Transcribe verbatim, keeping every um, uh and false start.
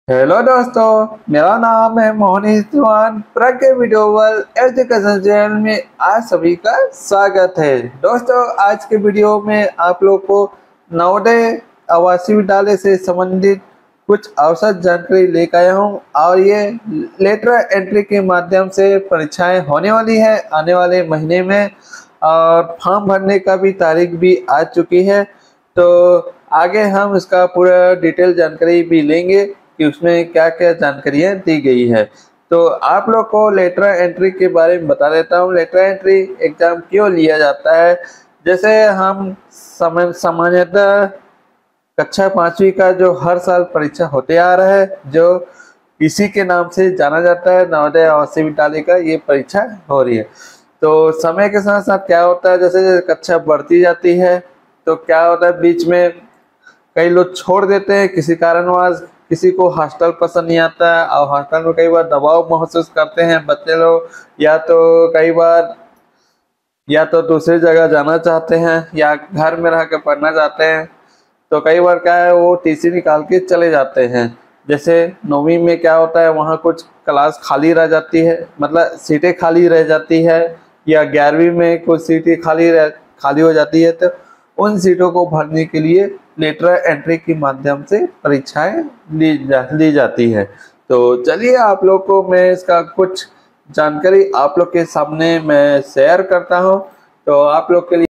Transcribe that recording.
Hello दोस्तों, मेरा नाम है मोहनीश चौहान। प्रज्ञ वीडियोवल एजुकेशन चैनल में आज सभी का स्वागत है। दोस्तों, आज के वीडियो में आप लोग को नवोदय आवासीय विद्यालय से संबंधित कुछ औसत जानकारी लेकर आया हूँ और ये लेटर एंट्री के माध्यम से परीक्षाएं होने वाली है आने वाले महीने में, और फॉर्म भरने का भी तारीख भी आ चुकी है। तो आगे हम इसका पूरा डिटेल जानकारी भी लेंगे कि उसमें क्या क्या जानकारियाँ दी गई है। तो आप लोग को लेटर एंट्री के बारे में बता देता हूँ। लेटर एंट्री एग्जाम क्यों लिया जाता है। जैसे हम समय सामान्यतः कक्षा पांचवी का जो हर साल परीक्षा होते आ रहा है, जो इसी के नाम से जाना जाता है, नवोदय आवासीय विद्यालय का ये परीक्षा हो रही है। तो समय के साथ साथ क्या होता है, जैसे जैसे कक्षा बढ़ती जाती है तो क्या होता है, बीच में कई लोग छोड़ देते हैं किसी कारणवश। किसी को हॉस्टल पसंद नहीं आता है और हॉस्टल में कई बार दबाव महसूस करते हैं बच्चे लोग, या तो कई बार या तो दूसरी जगह जाना चाहते हैं या घर में रह के पढ़ना चाहते हैं। तो कई बार क्या है, वो टीसी निकाल के चले जाते हैं। जैसे नौवीं में क्या होता है, वहाँ कुछ क्लास खाली रह जाती है, मतलब सीटें खाली रह जाती है, या ग्यारहवीं में कुछ सीटें खाली रह खाली हो जाती है। तो उन सीटों को भरने के लिए लेटर एंट्री के माध्यम से परीक्षाएं ली जा ली जाती है। तो चलिए, आप लोग को मैं इसका कुछ जानकारी आप लोग के सामने मैं शेयर करता हूँ। तो आप लोग के लिए